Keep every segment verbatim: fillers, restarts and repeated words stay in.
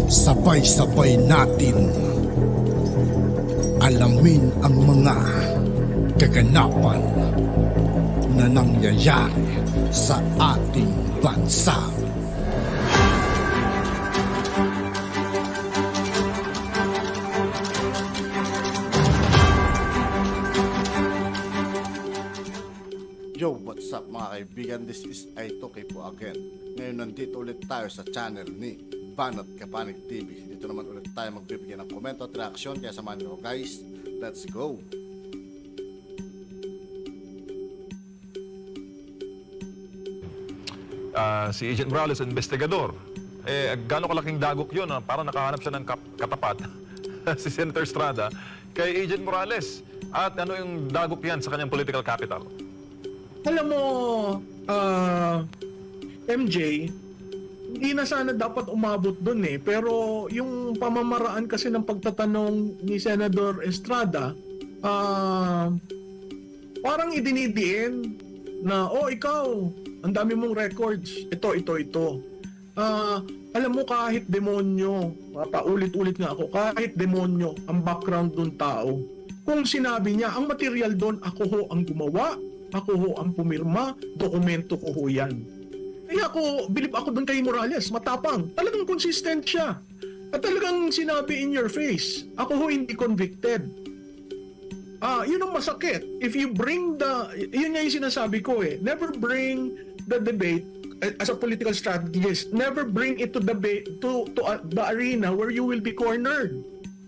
Sabay-sabay natin alamin ang mga kaganapan na nangyayari sa ating bansa. Yo, what's up mga kaibigan? This is Aito po again. Ngayon nandito ulit tayo sa channel ni Banat Kapanig T V. Dito naman ulit tayo magbibigyan ng komento at reaksyon. Kaya samahan nyo guys, let's go! Uh, si Agent Morales, investigador. Eh, gano'ng kalaking dagok yun, ah? Parang nakahanap siya ng katapat, si Senator Estrada, kay Agent Morales. At ano yung dagok yan sa kanyang political capital? Alam mo, uh, M J, hindi na sana dapat umabot dun eh. Pero yung pamamaraan kasi ng pagtatanong ni Senador Estrada, uh, parang idinidiin na, oh ikaw, ang dami mong records, ito, ito, ito. Uh, alam mo kahit demonyo, paulit-ulit nga ako, kahit demonyo ang background dun tao. Kung sinabi niya, ang material dun, ako ho ang gumawa, ako ho ang pumirma, dokumento ko ho yan. Kaya ako, bilib ako doon kay Morales, matapang. Talagang consistent siya. At talagang sinabi in your face, ako ho hindi convicted. Ah, yun ang masakit. If you bring the, yun nga yung sinasabi ko eh, never bring the debate as a political strategist. Never bring it to the, to, to uh, the arena where you will be cornered.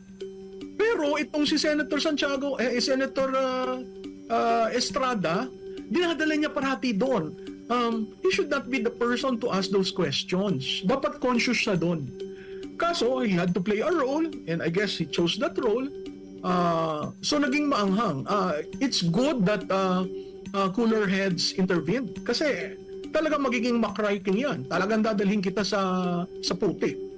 Pero itong si Senator Santiago, eh, Senator uh, Uh, Estrada, dinadala niya parati doon. Um, he should not be the person to ask those questions. Dapat conscious siya doon. Kaso, he had to play a role and I guess he chose that role. Uh, so, naging maanghang. Uh, it's good that uh, uh, cooler heads intervened kasi talagang magiging makraiking yan. Talagang dadalhin kita sa, sa puti.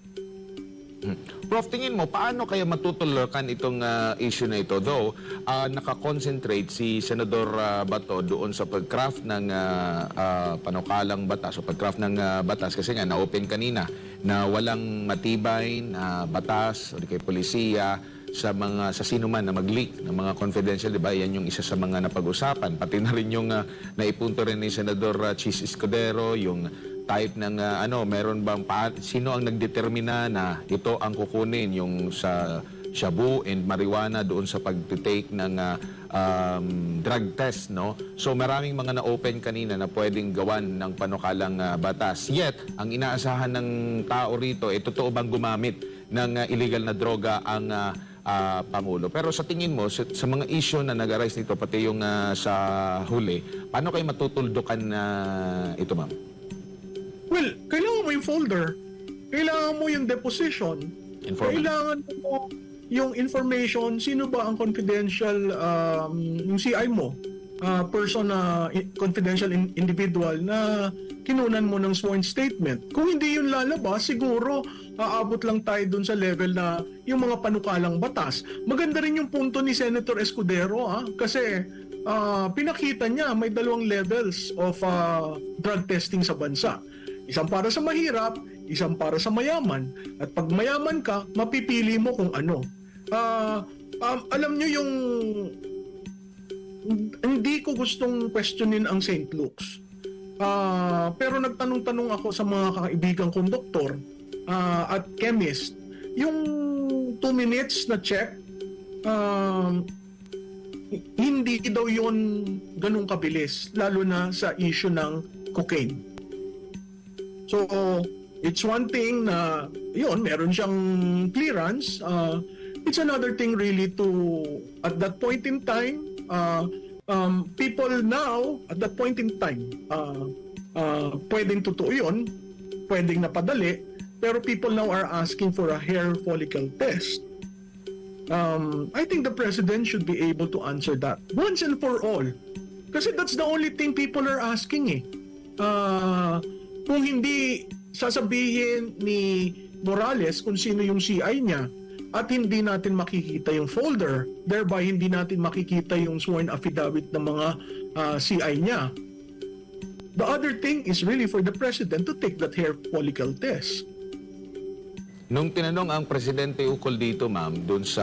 Hmm. Prof, tingin mo, paano kaya matutulakan itong uh, issue na ito? Though, uh, nakakonsentrate si Senador uh, Bato doon sa pag-craft ng uh, uh, panukalang batas o pag-craft ng uh, batas kasi nga na-open kanina na walang matibay na batas o di kay polisiya sa mga sa sino man na mag-leak ng mga confidential, di ba? Yan yung isa sa mga napag-usapan. Pati na rin yung uh, naipunto rin ni Senador uh, Chis Escudero, yung type ng uh, ano, meron bang pa, sino ang nagdetermina na ito ang kukunin yung sa shabu and marijuana doon sa pag-take ng uh, um, drug test, no? So maraming mga na-open kanina na pwedeng gawan ng panukalang uh, batas. Yet, ang inaasahan ng tao rito, eh, totoo bang gumamit ng uh, illegal na droga ang uh, uh, Pangulo? Pero sa tingin mo, sa, sa mga issue na nag-arise nito, pati yung uh, sa huli, paano kayo matutuldukan na uh, ito, ma'am? Well, kailangan mo yung folder. Kailangan mo yung deposition. Informant. Kailangan mo yung information, sino ba ang confidential, um, yung C I mo, uh, person na uh, confidential in individual na kinunan mo ng sworn statement. Kung hindi yun lalabas, siguro aabot lang tayo dun sa level na yung mga panukalang batas. Maganda rin yung punto ni Senator Escudero, ha? Kasi uh, pinakita niya may dalawang levels of uh, drug testing sa bansa. Isang para sa mahirap, isang para sa mayaman. At pag mayaman ka, mapipili mo kung ano. Uh, um, alam nyo yung... Hindi ko gustong questionin ang Saint Luke's. Uh, pero nagtanong-tanong ako sa mga kaibigang konduktor uh, at chemist. Yung two minutes na check, um, hindi daw yun ganun kabilis. Lalo na sa issue ng cocaine. So, it's one thing na, yun, meron siyang clearance. Uh, it's another thing really to, at that point in time, uh, um, people now, at that point in time, uh, uh, pwedeng totoo yun, pwedeng napadali, pero people now are asking for a hair follicle test. Um, I think the President should be able to answer that once and for all. Kasi that's the only thing people are asking eh. Uh, Kung hindi sasabihin ni Morales kung sino yung C I niya at hindi natin makikita yung folder, thereby hindi natin makikita yung sworn affidavit ng mga uh, C I niya. The other thing is really for the President to take that hair follicle test. Nung tinanong ang presidente ukol dito, ma'am, doon sa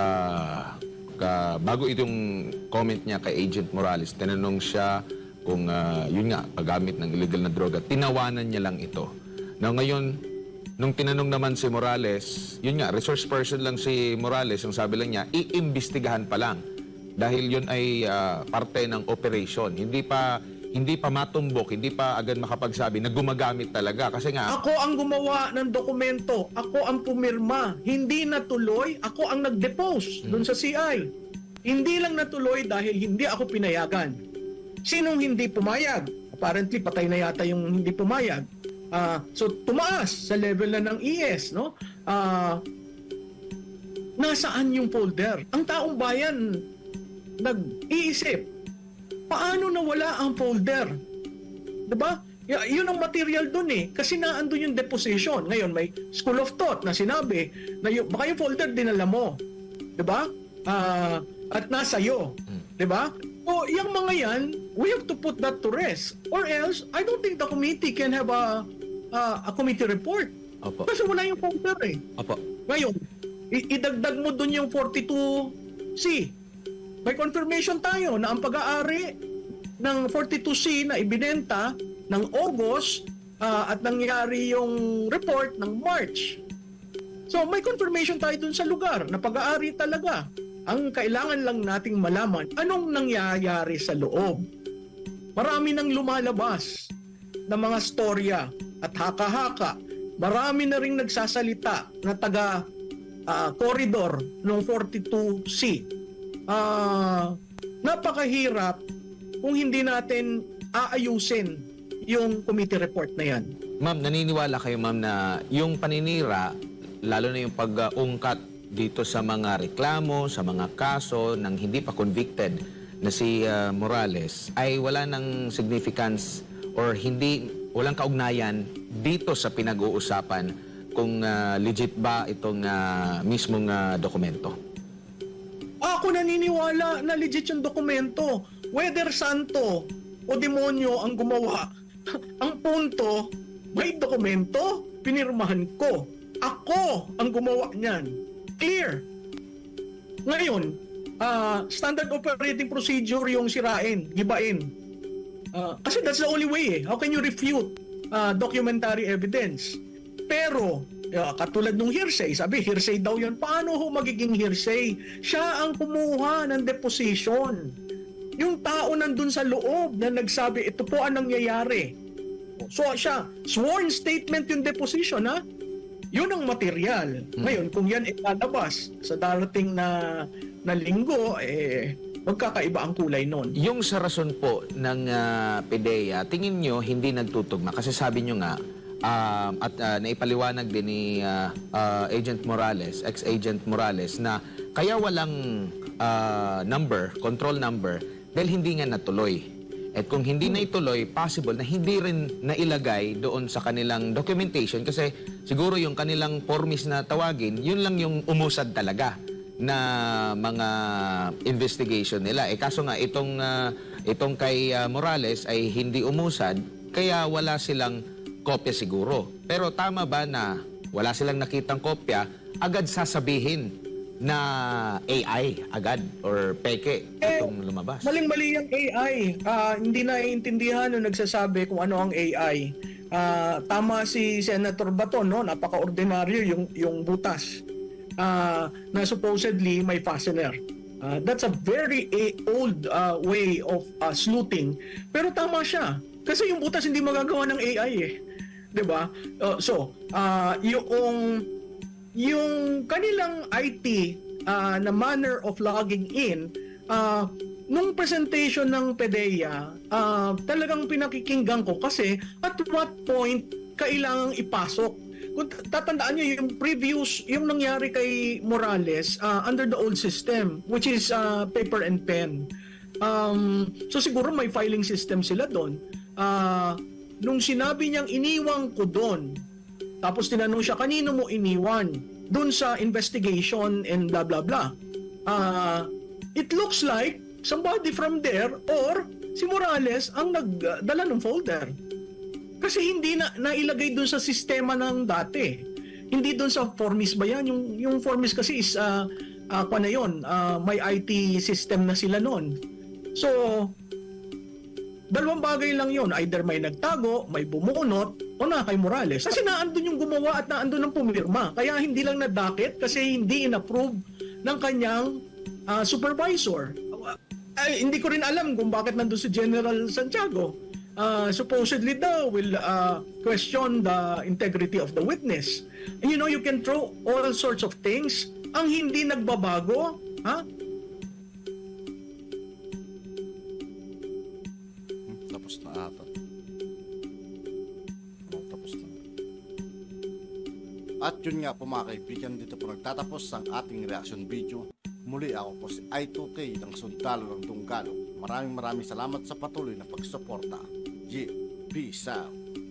ka, bago itong comment niya kay Agent Morales, tinanong siya kung uh, yun nga, paggamit ng illegal na droga, tinawanan niya lang ito. Now ngayon, nung tinanong naman si Morales, yun nga, resource person lang si Morales, yung sabi lang niya, iimbestigahan pa lang. Dahil yun ay uh, parte ng operation. Hindi pa hindi pa matumbok, hindi pa agad makapagsabi na gumagamit talaga. Kasi nga... Ako ang gumawa ng dokumento. Ako ang pumirma. Hindi natuloy. Ako ang nag-depose hmm. dun sa C I. Hindi lang natuloy dahil hindi ako pinayagan. Sinong hindi pumayag? Apparently, patay na yata yung hindi pumayag. Uh, so, tumaas sa level na ng E S, no? Uh, nasaan yung folder? Ang taong bayan nag-iisip, paano nawala ang folder? Diba? Y- yun ang material dun eh. Kasi naandun yung deposition. Ngayon, may school of thought na sinabi na yung, baka yung folder dinala mo. Diba? Uh, at nasa iyo. Diba? O, yung mga yan, we have to put that to rest. Or else, I don't think the committee can have a, a, a committee report. Opo. Kasi wala yung folder eh. Opo. Ngayon, i- idagdag mo dun yung forty-two C. May confirmation tayo na ang pag-aari ng forty-two C na ibinenta ng August uh, at nangyari yung report ng March. So may confirmation tayo dun sa lugar na pag-aari talaga. Ang kailangan lang nating malaman, anong nangyayari sa loob. Marami nang lumalabas na mga storya at haka-haka. Marami na ring nagsasalita na taga uh, corridor ng forty-two C. Uh, napakahirap kung hindi natin aayusin yung committee report na yan. Ma'am, naniniwala kayo, ma'am, na yung paninira, lalo na yung pag-ungkat dito sa mga reklamo, sa mga kaso ng hindi pa convicted na si uh, Morales, ay wala ng significance or hindi, walang kaugnayan dito sa pinag-uusapan kung uh, legit ba itong uh, mismong uh, dokumento? Ako naniniwala na legit yung dokumento. Whether santo o demonyo ang gumawa, ang punto, may dokumento, pinirmahan ko. Ako ang gumawa niyan. Clear. Ngayon, uh, standard operating procedure yung sirain, gibain. Uh, kasi that's the only way eh. How can you refute uh, documentary evidence? Pero, uh, katulad nung hearsay, sabi hearsay daw yun. Paano ho magiging hearsay? Siya ang kumuha ng deposition. Yung tao nandun sa loob na nagsabi, ito po ang nangyayari. So siya, sworn statement yung deposition, ha? Yun ang material. Ngayon, kung yan ilalabas sa darating na, na linggo, eh, magkakaiba ang kulay nun. Yung sa rason po ng uh, PDEA, tingin nyo hindi nagtutugma? Kasi sabi nyo nga, uh, at uh, naipaliwanag din ni uh, uh, Agent Morales, ex-Agent Morales, na kaya walang uh, number, control number, dahil hindi nga natuloy. At kung hindi na ituloy, possible na hindi rin nailagay doon sa kanilang documentation kasi siguro yung kanilang formis na tawagin, yun lang yung umusad talaga na mga investigation nila. Eh kaso nga itong, uh, itong kay uh, Morales ay hindi umusad, kaya wala silang kopya siguro. Pero tama ba na wala silang nakitang kopya, agad sasabihin na A I agad or peke itong eh, lumabas? Maling-mali yung A I. Uh, hindi naiintindihan nung nagsasabi kung ano ang A I. Uh, tama si Senator Bato, no? Napaka-ordinaryo yung, yung butas uh, na supposedly may fastener. Uh, that's a very a, old uh, way of uh, sleuthing. Pero tama siya. Kasi yung butas hindi magagawa ng A I eh. Diba? Uh, so, uh, yung yung kanilang I T uh, na manner of logging in, uh, nung presentation ng PDEA, uh, talagang pinakikinggan ko kasi at what point kailangang ipasok. Kung tatandaan nyo yung previous, yung nangyari kay Morales uh, under the old system, which is uh, paper and pen. Um, so siguro may filing system sila doon. Uh, nung sinabi niyang iniwang ko doon, tapos tinanong siya, kanino mo iniwan? Doon sa investigation and blah blah blah. Uh, it looks like somebody from there or si Morales ang nagdala ng folder. Kasi hindi na nailagay doon sa sistema ng dati. Hindi doon sa Formis ba yan? Yung, yung Formis kasi is, uh, uh, kwa na yun, uh, may I T system na sila noon. So, dalawang bagay lang yun. Either may nagtago, may bumunot, o na kay Morales. Kasi naandun yung gumawa at naandun ang pumirma. Kaya hindi lang nadakit kasi hindi in-approve ng kanyang uh, supervisor. Ay, hindi ko rin alam kung bakit nandun si General Santiago. Uh, supposedly daw will uh, question the integrity of the witness. And you know, you can throw all sorts of things. Ang hindi nagbabago, ha? Hmm, tapos na ata. Oh, tapos na. At yun nga po mga kaibigan, dito po nagtatapos ang ating reaction video. Muli ako po si I two K ng Sundalo ng Dunggalo. Maraming maraming salamat sa patuloy na pagsuporta. Yeah, peace out.